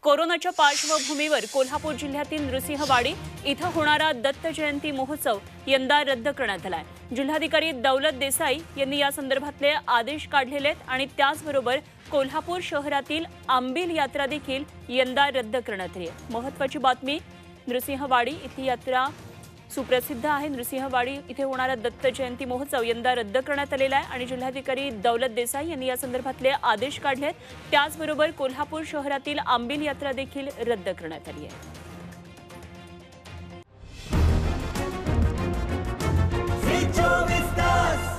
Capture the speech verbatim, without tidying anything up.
कोरोनाच्या पार्श्वभूमीवर कोल्हापूर जिल्ह्यातील नृसिंहवाडी इथं होणारा दत्त जयंती महोत्सव यंदा रद्द करण्यात आलाय। जिल्हाधिकारी दौलत देसाई यांनी या संदर्भातले आदेश काढलेले आहेत आणि त्याचबरोबर कोल्हापूर शहरातील आंबील यात्रा देखील यंदा रद्द करण्यात आली आहे। महत्त्वाची बातमी, नृसिंहवाडी इथली यात्रा सुप्रसिद्ध आहे। नृसिंहवाडी इथे होणारा दत्त जयंती महोत्सव यंदा रद्द करण्यात आलेला आहे आणि जिल्हाधिकारी दौलत देसाई यांनी या संदर्भातले आदेश काढले आहेत। त्याचबरोबर कोल्हापूर शहरातील आंबील यात्रा देखील रद्द करण्यात आली आहे। चोवीस तास